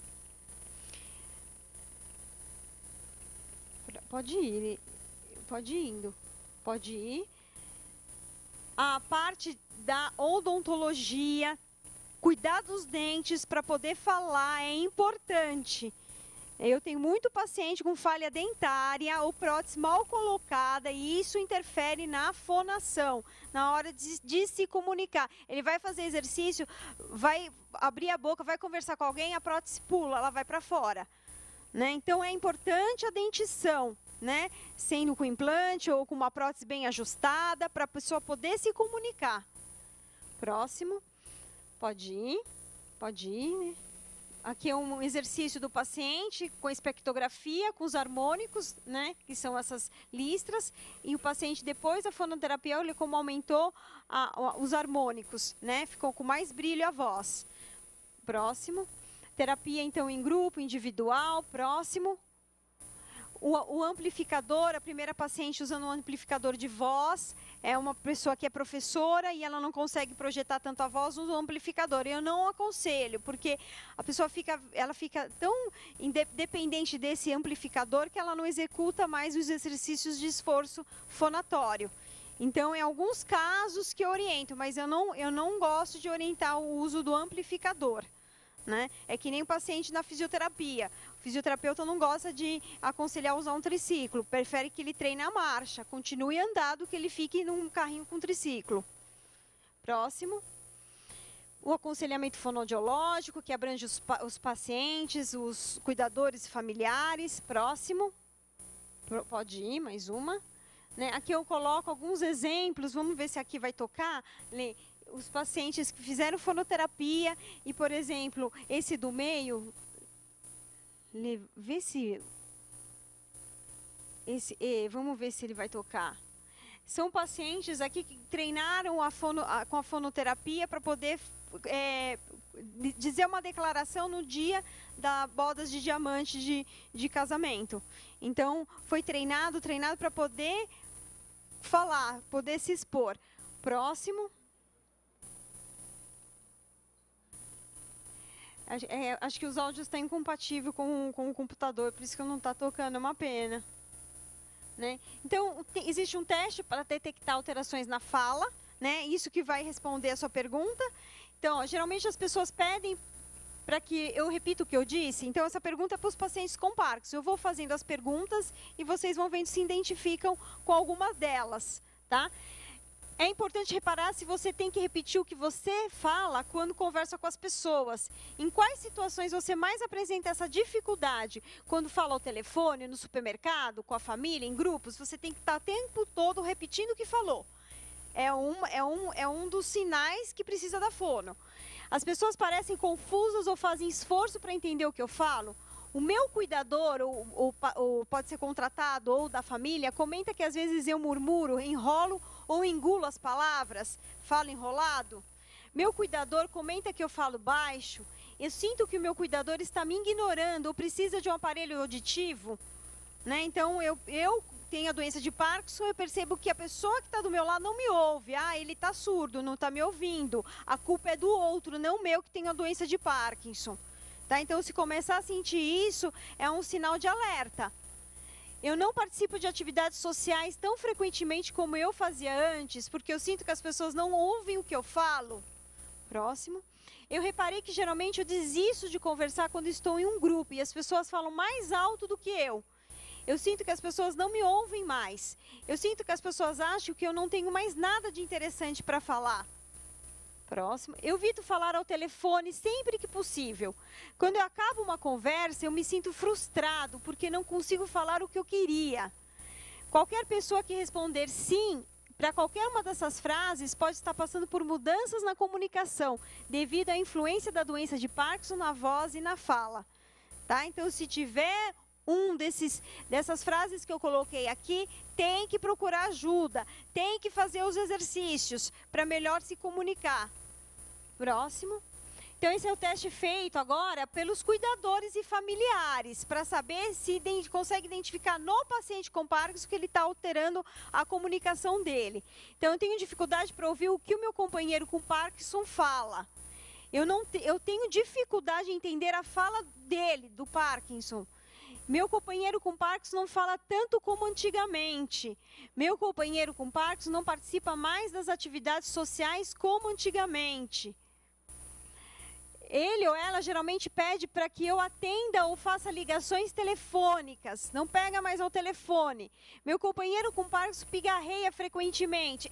Pode ir, pode ir indo, pode ir. A parte da odontologia, cuidar dos dentes para poder falar é importante. Eu tenho muito paciente com falha dentária ou prótese mal colocada e isso interfere na fonação, na hora de, de se comunicar. Ele vai fazer exercício, vai abrir a boca, vai conversar com alguém, a prótese pula, ela vai para fora. Né? Então, é importante a dentição, né? Sendo com implante ou com uma prótese bem ajustada, para a pessoa poder se comunicar. Próximo. Pode ir, pode ir. Aqui é um exercício do paciente com espectrografia, com os harmônicos, né? Que são essas listras. E o paciente, depois da fonoterapia, olha como aumentou a, a, os harmônicos, né? Ficou com mais brilho a voz. Próximo. Terapia, então, em grupo, individual. Próximo. O, o amplificador, a primeira paciente usando um amplificador de voz, é uma pessoa que é professora e ela não consegue projetar tanto a voz no amplificador. Eu não aconselho, porque a pessoa fica, ela fica tão dependente desse amplificador que ela não executa mais os exercícios de esforço fonatório. Então, em alguns casos que eu oriento, mas eu não, eu não gosto de orientar o uso do amplificador. Né? É que nem o paciente na fisioterapia. O fisioterapeuta não gosta de aconselhar usar um triciclo, prefere que ele treine a marcha, continue andado, que ele fique num carrinho com triciclo. Próximo. O aconselhamento fonoaudiológico, que abrange os, pa os pacientes, os cuidadores familiares. Próximo. Pode ir, mais uma. Né? Aqui eu coloco alguns exemplos, vamos ver se aqui vai tocar. Lê, os pacientes que fizeram fonoterapia e, por exemplo, esse do meio, lê, vê se... Esse, eh, vamos ver se ele vai tocar. São pacientes aqui que treinaram a fono, a, com a fonoterapia para poder é, dizer uma declaração no dia da bodas de diamante de, de casamento. Então, foi treinado, treinado para poder falar, poder se expor. Próximo. É, acho que os áudios estão incompatíveis com, com o computador, por isso que não está tocando, é uma pena. Né? Então, tem, existe um teste para detectar alterações na fala, né? Isso que vai responder a sua pergunta. Então, ó, geralmente as pessoas pedem para que eu repita o que eu disse. Então, essa pergunta é para os pacientes com Parkinson. Eu vou fazendo as perguntas e vocês vão vendo se identificam com alguma delas, tá? É importante reparar se você tem que repetir o que você fala quando conversa com as pessoas. Em quais situações você mais apresenta essa dificuldade? Quando fala ao telefone, no supermercado, com a família, em grupos, você tem que estar o tempo todo repetindo o que falou. É um, é um, é um dos sinais que precisa da fono. As pessoas parecem confusas ou fazem esforço para entender o que eu falo. O meu cuidador, ou, ou, ou pode ser contratado, ou da família, comenta que às vezes eu murmuro, enrolo ou engulo as palavras, falo enrolado. Meu cuidador comenta que eu falo baixo. Eu sinto que o meu cuidador está me ignorando ou precisa de um aparelho auditivo. Né? Então, eu, eu tenho a doença de Parkinson, eu percebo que a pessoa que está do meu lado não me ouve. Ah, ele está surdo, não está me ouvindo. A culpa é do outro, não meu que tem a doença de Parkinson. Tá? Então, se começar a sentir isso, é um sinal de alerta. Eu não participo de atividades sociais tão frequentemente como eu fazia antes, porque eu sinto que as pessoas não ouvem o que eu falo. Próximo. Eu reparei que geralmente eu desisto de conversar quando estou em um grupo e as pessoas falam mais alto do que eu. Eu sinto que as pessoas não me ouvem mais. Eu sinto que as pessoas acham que eu não tenho mais nada de interessante para falar. Próximo. Eu evito falar ao telefone sempre que possível. Quando eu acabo uma conversa, eu me sinto frustrado porque não consigo falar o que eu queria. Qualquer pessoa que responder sim para qualquer uma dessas frases pode estar passando por mudanças na comunicação devido à influência da doença de Parkinson na voz e na fala. Tá? Então, se tiver um desses, dessas frases que eu coloquei aqui, tem que procurar ajuda, tem que fazer os exercícios para melhor se comunicar. Próximo. Então, esse é o teste feito agora pelos cuidadores e familiares, para saber se ident- consegue identificar no paciente com Parkinson que ele está alterando a comunicação dele. Então, eu tenho dificuldade para ouvir o que o meu companheiro com Parkinson fala. Eu, não te- eu tenho dificuldade em entender a fala dele, do Parkinson. Meu companheiro com Parkinson não fala tanto como antigamente. Meu companheiro com Parkinson não participa mais das atividades sociais como antigamente. Ele ou ela geralmente pede para que eu atenda ou faça ligações telefônicas. Não pega mais ao telefone. Meu companheiro com Parkinson pigarreia frequentemente.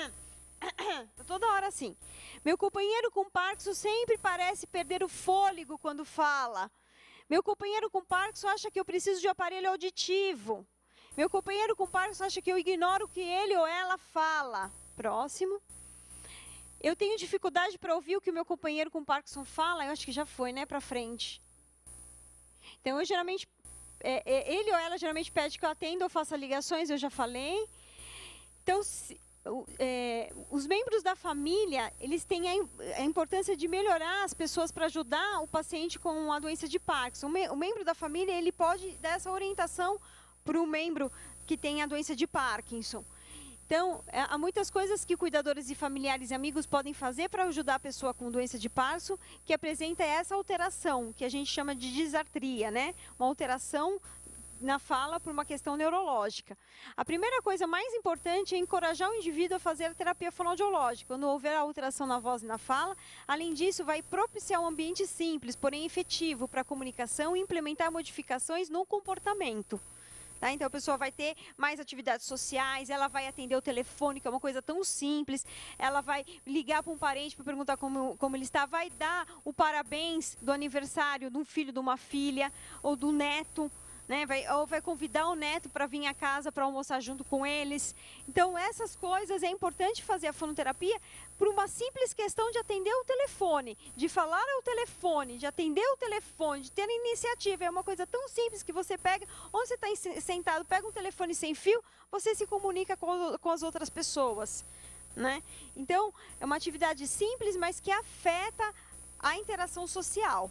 Tá toda hora assim. Meu companheiro com Parkinson sempre parece perder o fôlego quando fala. Meu companheiro com Parkinson acha que eu preciso de aparelho auditivo. Meu companheiro com Parkinson acha que eu ignoro o que ele ou ela fala. Próximo. Eu tenho dificuldade para ouvir o que o meu companheiro com Parkinson fala. Eu acho que já foi, né? Para frente. Então, eu geralmente... É, é, ele ou ela geralmente pede que eu atenda ou faça ligações. Eu já falei. Então, se, é, os membros da família, eles têm a, a importância de melhorar as pessoas para ajudar o paciente com a doença de Parkinson. O, me, o membro da família, ele pode dar essa orientação para o membro que tem a doença de Parkinson. Então, há muitas coisas que cuidadores e familiares e amigos podem fazer para ajudar a pessoa com doença de Parkinson, que apresenta essa alteração, que a gente chama de disartria, né? Uma alteração na fala por uma questão neurológica. A primeira coisa mais importante é encorajar o indivíduo a fazer a terapia fonoaudiológica, quando houver alteração na voz e na fala. Além disso, vai propiciar um ambiente simples, porém efetivo para a comunicação e implementar modificações no comportamento. Tá? Então, a pessoa vai ter mais atividades sociais, ela vai atender o telefone, que é uma coisa tão simples, ela vai ligar para um parente para perguntar como, como ele está, vai dar o parabéns do aniversário de um filho, de uma filha, ou do neto, né? Vai, ou vai convidar o neto para vir à casa para almoçar junto com eles. Então, essas coisas é importante fazer a fonoterapia por uma simples questão de atender o telefone, de falar ao telefone, de atender o telefone, de ter iniciativa. É uma coisa tão simples que você pega, onde você está sentado, pega um telefone sem fio, você se comunica com, com as outras pessoas, né? Então, é uma atividade simples, mas que afeta a interação social.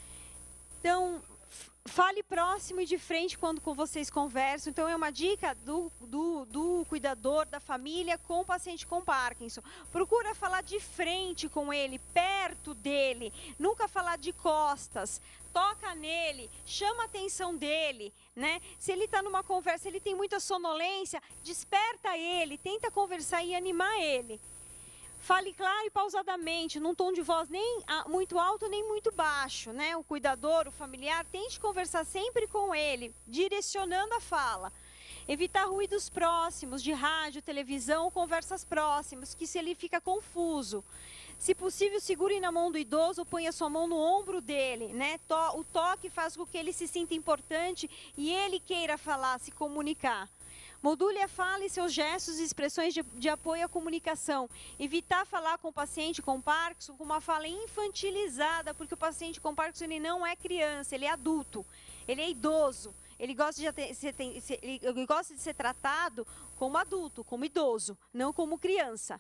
Então, fale próximo e de frente quando com vocês conversam. Então, é uma dica do, do, do cuidador da família com o paciente com Parkinson. Procura falar de frente com ele, perto dele. Nunca falar de costas. Toca nele, chama a atenção dele, né? Se ele está numa conversa, ele tem muita sonolência, desperta ele, tenta conversar e animar ele. Fale claro e pausadamente, num tom de voz nem muito alto nem muito baixo, né? O cuidador, o familiar, tente conversar sempre com ele, direcionando a fala. Evitar ruídos próximos, de rádio, televisão, conversas próximas, que se ele fica confuso. Se possível, segure na mão do idoso ou ponha sua mão no ombro dele, né? O toque faz com que ele se sinta importante e ele queira falar, se comunicar. Module a fala e seus gestos e expressões de, de apoio à comunicação. Evitar falar com o paciente com Parkinson com uma fala infantilizada, porque o paciente com Parkinson ele não é criança, ele é adulto, ele é idoso. Ele gosta, de ser, ele gosta de ser tratado como adulto, como idoso, não como criança.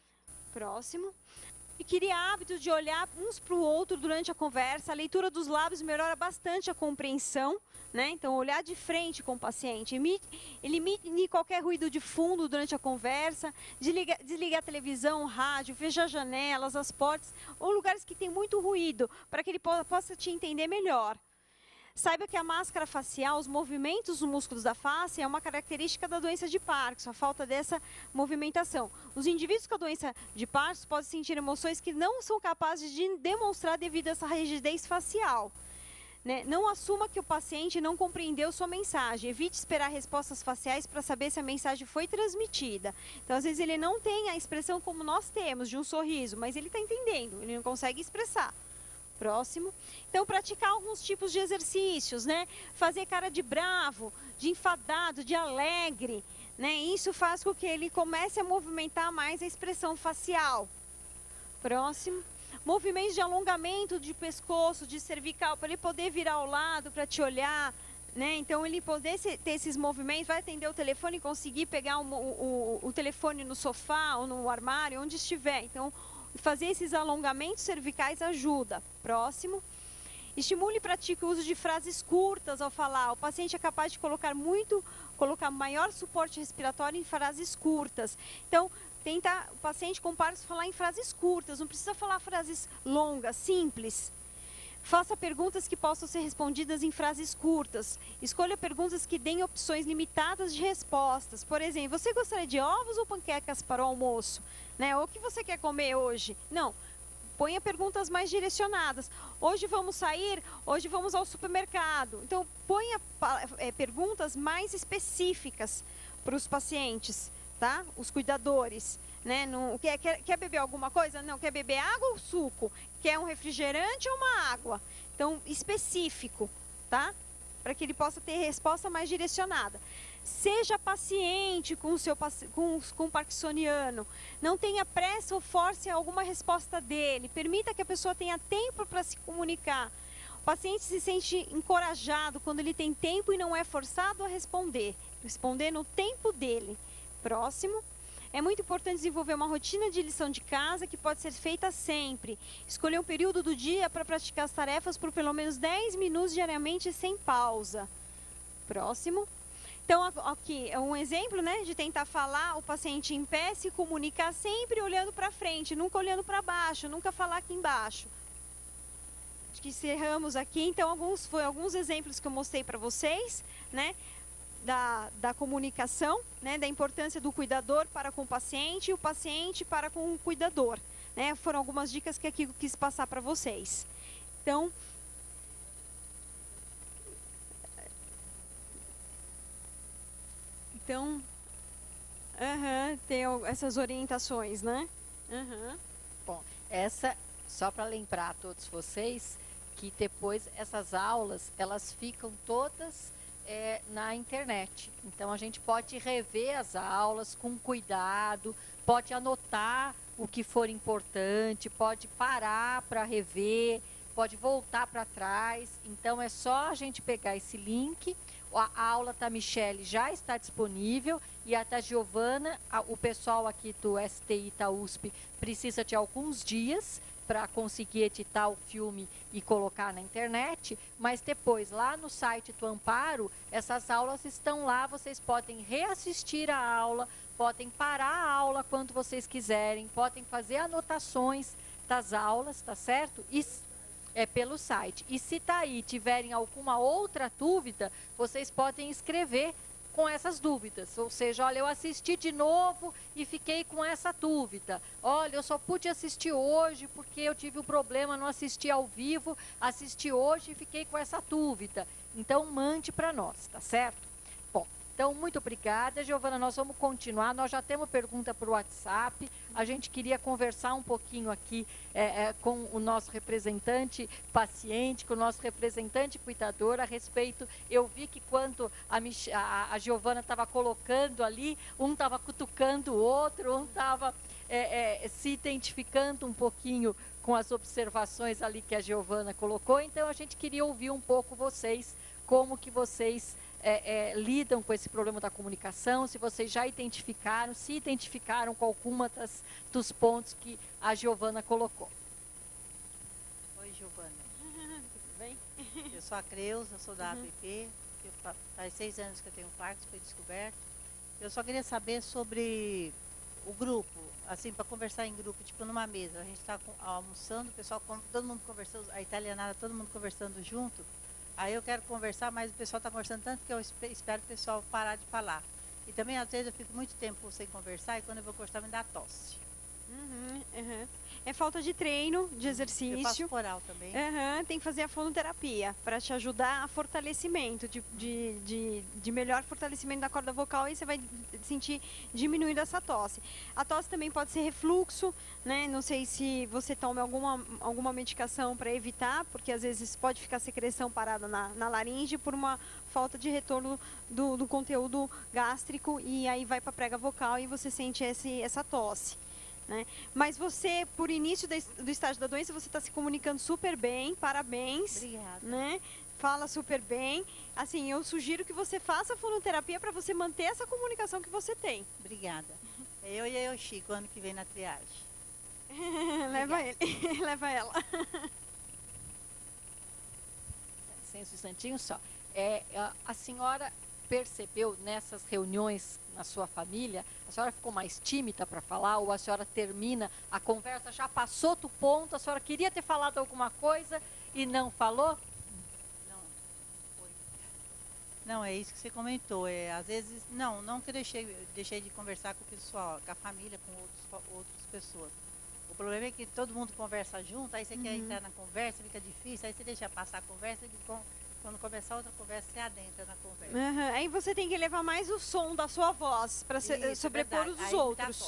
Próximo. E cria hábito de olhar uns para o outro durante a conversa. A leitura dos lábios melhora bastante a compreensão, né? Então, olhar de frente com o paciente. Elimine qualquer ruído de fundo durante a conversa. Desliga, desliga a televisão, o rádio, fecha as janelas, as portas, ou lugares que tem muito ruído, para que ele possa te entender melhor. Saiba que a máscara facial, os movimentos dos músculos da face é uma característica da doença de Parkinson, a falta dessa movimentação. Os indivíduos com a doença de Parkinson podem sentir emoções que não são capazes de demonstrar devido a essa rigidez facial. Né? Não assuma que o paciente não compreendeu sua mensagem. Evite esperar respostas faciais para saber se a mensagem foi transmitida. Então, às vezes, ele não tem a expressão como nós temos, de um sorriso, mas ele está entendendo, ele não consegue expressar. Próximo. Então, praticar alguns tipos de exercícios, né? Fazer cara de bravo, de enfadado, de alegre, né? Isso faz com que ele comece a movimentar mais a expressão facial. Próximo. Movimentos de alongamento de pescoço, de cervical, para ele poder virar ao lado, para te olhar, né? Então, ele poder ter esses movimentos, vai atender o telefone e conseguir pegar o, o, o telefone no sofá ou no armário, onde estiver. Então, fazer esses alongamentos cervicais ajuda. Próximo. Estimule e pratique o uso de frases curtas ao falar. O paciente é capaz de colocar muito, colocar maior suporte respiratório em frases curtas. Então, tenta o paciente com Parkinson falar em frases curtas, não precisa falar frases longas, simples. Faça perguntas que possam ser respondidas em frases curtas. Escolha perguntas que deem opções limitadas de respostas. Por exemplo, você gostaria de ovos ou panquecas para o almoço? Né? Ou o que você quer comer hoje? Não, ponha perguntas mais direcionadas. Hoje vamos sair? Hoje vamos ao supermercado. Então, ponha é, perguntas mais específicas para os pacientes, tá? Os cuidadores. Né? Não, quer, quer, quer beber alguma coisa? Não, quer beber água ou suco? Quer um refrigerante ou uma água? Então, específico, tá? Para que ele possa ter resposta mais direcionada. Seja paciente com o seu com, com o parkinsoniano. Não tenha pressa ou force alguma resposta dele. Permita que a pessoa tenha tempo para se comunicar. O paciente se sente encorajado quando ele tem tempo e não é forçado a responder. Responder no tempo dele. Próximo. É muito importante desenvolver uma rotina de lição de casa que pode ser feita sempre. Escolher um período do dia para praticar as tarefas por pelo menos dez minutos diariamente sem pausa. Próximo. Então, aqui é um exemplo, né, de tentar falar o paciente em pé, se comunicar sempre olhando para frente, nunca olhando para baixo, nunca falar aqui embaixo. Acho que encerramos aqui. Então, alguns, foi alguns exemplos que eu mostrei para vocês, né? Da, da comunicação, né, da importância do cuidador para com o paciente e o paciente para com o cuidador. Né? Foram algumas dicas que aqui eu quis passar para vocês. Então, então uh-huh, tem essas orientações, né? Uh-huh. Bom, essa, só para lembrar a todos vocês, que depois essas aulas, elas ficam todas é, na internet. Então, a gente pode rever as aulas com cuidado, pode anotar o que for importante, pode parar para rever, pode voltar para trás. Então, é só a gente pegar esse link. A aula da Michele já está disponível e a da Giovana, a, o pessoal aqui do S T I da U S P precisa de alguns dias para conseguir editar o filme e colocar na internet, mas depois, lá no site do Amparo, essas aulas estão lá, vocês podem reassistir a aula, podem parar a aula quando vocês quiserem, podem fazer anotações das aulas, tá certo? E é pelo site. E se tá aí tiverem alguma outra dúvida, vocês podem escrever com essas dúvidas. Ou seja, olha, eu assisti de novo e fiquei com essa dúvida. Olha, eu só pude assistir hoje porque eu tive um problema, não assisti ao vivo, assisti hoje e fiquei com essa dúvida. Então, mande para nós, tá certo? Bom, então, muito obrigada, Giovana. Nós vamos continuar. Nós já temos pergunta para o WhatsApp. A gente queria conversar um pouquinho aqui é, é, com o nosso representante paciente, com o nosso representante cuidador a respeito. Eu vi que quando a, Mich a, a Giovana estava colocando ali, um estava cutucando o outro, um estava é, é, se identificando um pouquinho com as observações ali que a Giovana colocou. Então, a gente queria ouvir um pouco vocês, como que vocês É, é, lidam com esse problema da comunicação, se vocês já identificaram, se identificaram com alguma das, dos pontos que a Giovana colocou. Oi, Giovana. Tudo bem? Eu sou a Creuza, sou da uhum. A P P, eu, faz seis anos que eu tenho Parkinson, foi descoberto. Eu só queria saber sobre o grupo, assim, para conversar em grupo, tipo numa mesa. A gente está almoçando, o pessoal, todo mundo conversando, a italianada, todo mundo conversando junto. Aí eu quero conversar, mas o pessoal está conversando tanto que eu espero o pessoal parar de falar. E também, às vezes, eu fico muito tempo sem conversar e quando eu vou conversar me dá tosse. Uhum, uhum. É falta de treino, de exercício. Eu faço coral também. Uhum, tem que fazer a fonoterapia para te ajudar a fortalecimento, de, de, de, de melhor fortalecimento da corda vocal e você vai sentir diminuindo essa tosse. A tosse também pode ser refluxo, né? Não sei se você toma alguma, alguma medicação para evitar, porque às vezes pode ficar secreção parada na, na laringe por uma falta de retorno do, do conteúdo gástrico e aí vai para a prega vocal e você sente esse, essa tosse. Né? Mas você, por início do estágio da doença, você está se comunicando super bem, parabéns. Obrigada. Né? Fala super bem. Assim, eu sugiro que você faça a fonoterapia para você manter essa comunicação que você tem. Obrigada. Eu e a Yoshi, ano que vem na triagem. Leva ele, leva ela. Licença um instantinho só. É, a senhora percebeu nessas reuniões na sua família, a senhora ficou mais tímida para falar ou a senhora termina a conversa, já passou do ponto, a senhora queria ter falado alguma coisa e não falou? Não, foi. Não, é isso que você comentou. É, às vezes, não, não que eu deixei, deixei de conversar com o pessoal, com a família, com outros, outras pessoas. O problema é que todo mundo conversa junto, aí você uhum. quer entrar na conversa, fica difícil, aí você deixa passar a conversa e com, quando começar outra conversa, você adentra na conversa. Uhum. Aí você tem que levar mais o som da sua voz para sobrepor os aí outros.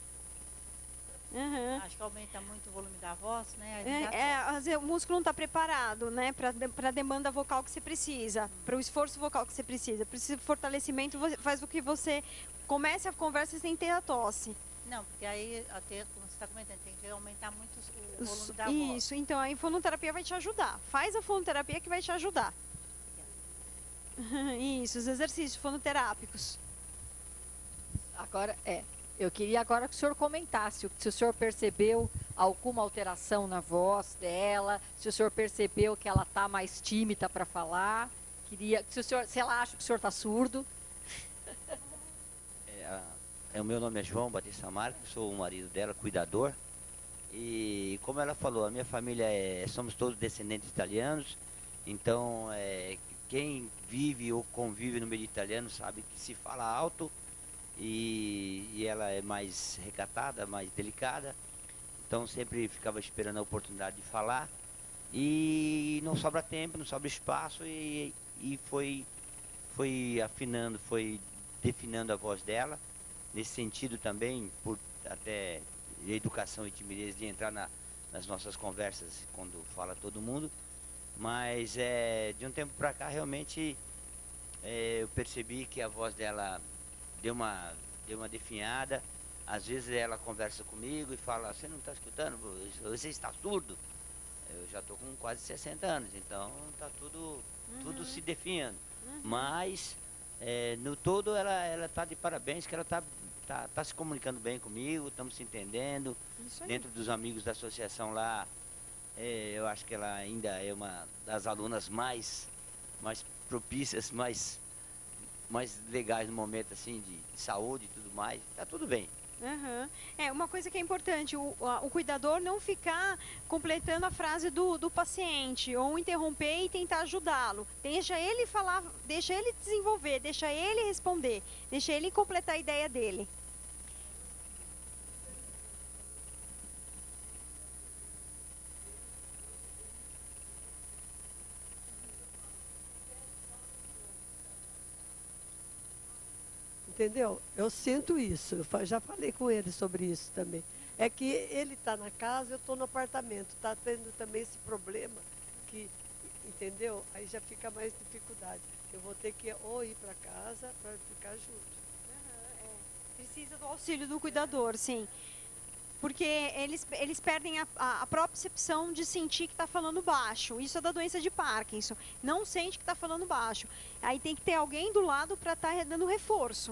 Uhum. Acho que aumenta muito o volume da voz, né? É, é, o músculo não está preparado, né, para a demanda vocal que você precisa, uhum. para o esforço vocal que você precisa. Precisa de fortalecimento, faz com que você comece a conversa sem ter a tosse. Não, porque aí, até, como você está comentando, tem que aumentar muito o volume da Isso, voz. Isso, então a fonoterapia vai te ajudar. Faz a fonoterapia que vai te ajudar. Isso, os exercícios fonoterápicos. Agora, é, eu queria agora que o senhor comentasse se o senhor percebeu alguma alteração na voz dela, se o senhor percebeu que ela está mais tímida para falar, queria, se, o senhor, se ela acha que o senhor está surdo. É, é, o meu nome é João Batista Marques, sou o marido dela, cuidador. E como ela falou, a minha família é, somos todos descendentes italianos, então é, quem vive ou convive no meio italiano sabe que se fala alto e, e ela é mais recatada, mais delicada, então sempre ficava esperando a oportunidade de falar e não sobra tempo, não sobra espaço e, e foi, foi afinando, foi definando a voz dela, nesse sentido também, por até educação e timidez de entrar na, nas nossas conversas quando fala todo mundo, mas é, de um tempo para cá realmente é, eu percebi que a voz dela deu uma, deu uma definhada. Às vezes ela conversa comigo e fala, você não está escutando? Você está surdo? Eu já estou com quase sessenta anos, então está tudo, uhum. tudo se definindo. Uhum. Mas, é, no todo, ela está de parabéns, que ela está tá, tá se comunicando bem comigo, estamos se entendendo. Dentro dos amigos da associação lá, é, eu acho que ela ainda é uma das alunas mais, mais propícias, mais, mais legais no momento assim, de, de saúde e tudo mais. Está tudo bem. Uhum. É, uma coisa que é importante, o, a, o cuidador não ficar completando a frase do, do paciente, ou interromper e tentar ajudá-lo. Deixa ele falar, deixa ele desenvolver, deixa ele responder, deixa ele completar a ideia dele. Entendeu? Eu sinto isso, eu já falei com ele sobre isso também. É que ele está na casa, eu estou no apartamento, está tendo também esse problema, que, entendeu? Aí já fica mais dificuldade. Eu vou ter que ou ir para casa para ficar junto. Uhum, é. Precisa do auxílio do cuidador, sim. Porque eles, eles perdem a, a, a propriocepção de sentir que está falando baixo. Isso é da doença de Parkinson. Não sente que está falando baixo. Aí tem que ter alguém do lado para estar tá dando reforço.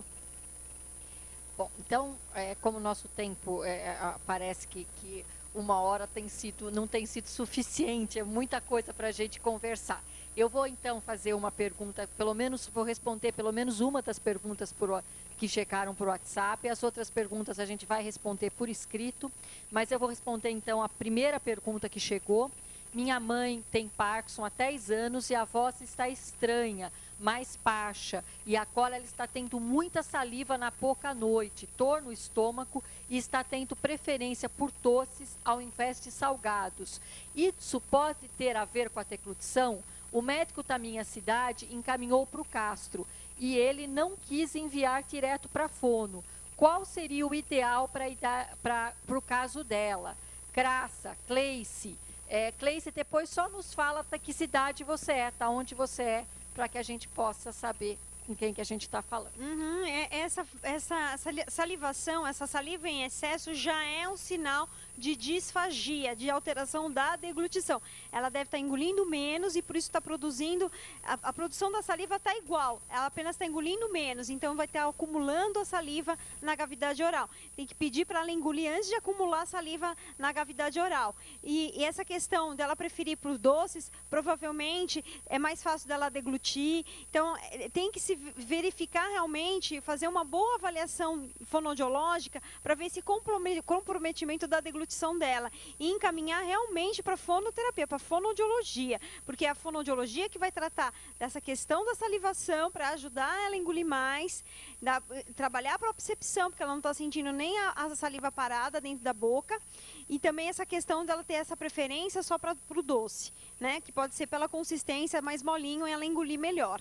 Bom, então, é, como o nosso tempo é, parece que, que uma hora tem sido, não tem sido suficiente, é muita coisa para a gente conversar. Eu vou, então, fazer uma pergunta, pelo menos, vou responder pelo menos uma das perguntas por, que chegaram por WhatsApp. As outras perguntas a gente vai responder por escrito, mas eu vou responder, então, a primeira pergunta que chegou. Minha mãe tem Parkinson há dez anos e a voz está estranha, mais baixa, e agora ela está tendo muita saliva na boca à noite, dor no estômago e está tendo preferência por doces ao invés de salgados. Isso pode ter a ver com a deglutição? O médico da minha cidade encaminhou para o Castro e ele não quis enviar direto para a fono. Qual seria o ideal para o caso dela? Graça, Cleice. É, Cleice, depois só nos fala da que cidade você é, tá onde você é, para que a gente possa saber com quem que a gente está falando. Uhum, é, essa, essa salivação, essa saliva em excesso já é um sinal de disfagia, de alteração da deglutição. Ela deve estar engolindo menos e por isso está produzindo, a, a produção da saliva está igual, ela apenas está engolindo menos, então vai estar acumulando a saliva na cavidade oral. Tem que pedir para ela engolir antes de acumular a saliva na cavidade oral. E, e essa questão dela preferir para os doces, provavelmente é mais fácil dela deglutir, então tem que se verificar realmente, fazer uma boa avaliação fonoaudiológica para ver esse comprometimento da deglutição dela e encaminhar realmente para fonoterapia, para fonoaudiologia, porque é a fonoaudiologia que vai tratar dessa questão da salivação para ajudar ela a engolir mais, da, trabalhar a propriocepção, porque ela não está sentindo nem a, a saliva parada dentro da boca, e também essa questão dela ter essa preferência só para o doce, né? Que pode ser pela consistência mais molinho e ela engolir melhor.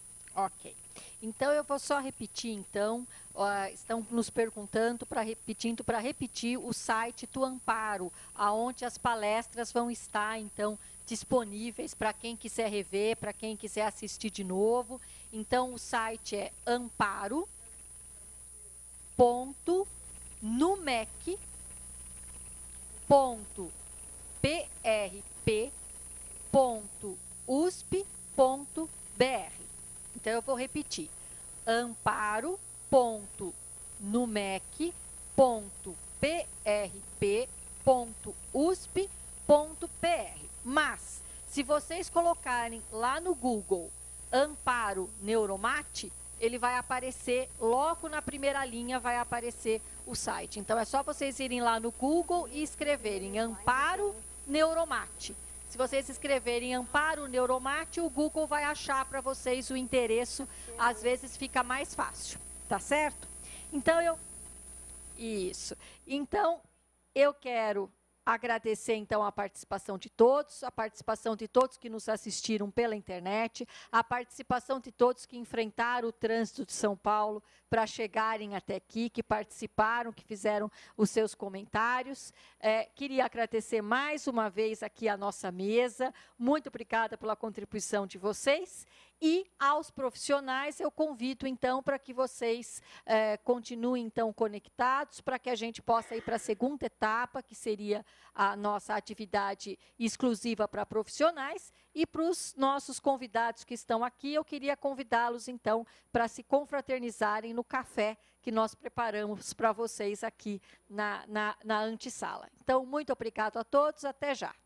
Ok. Então, eu vou só repetir, então, uh, estão nos perguntando, pra, repetindo para repetir o site do Amparo, aonde as palestras vão estar, então, disponíveis para quem quiser rever, para quem quiser assistir de novo. Então, o site é amparo ponto numec ponto p r p ponto u s p ponto b r. Então, eu vou repetir, amparo ponto numec ponto p r p ponto u s p ponto b r. Mas, se vocês colocarem lá no Google Amparo Neuromate, ele vai aparecer, logo na primeira linha vai aparecer o site. Então, é só vocês irem lá no Google e escreverem Amparo Neuromate. Se vocês escreverem Amparo Neuromate, o Google vai achar para vocês o endereço, às vezes fica mais fácil, tá certo? Então, eu... Isso. Então, eu quero agradecer, então, a participação de todos, a participação de todos que nos assistiram pela internet, a participação de todos que enfrentaram o trânsito de São Paulo para chegarem até aqui, que participaram, que fizeram os seus comentários. É, queria agradecer mais uma vez aqui a nossa mesa. Muito obrigada pela contribuição de vocês. E aos profissionais eu convido então para que vocês eh, continuem então conectados, para que a gente possa ir para a segunda etapa, que seria a nossa atividade exclusiva para profissionais. E para os nossos convidados que estão aqui, eu queria convidá-los então para se confraternizarem no café que nós preparamos para vocês aqui na, na, na antessala. Então, muito obrigado a todos, até já.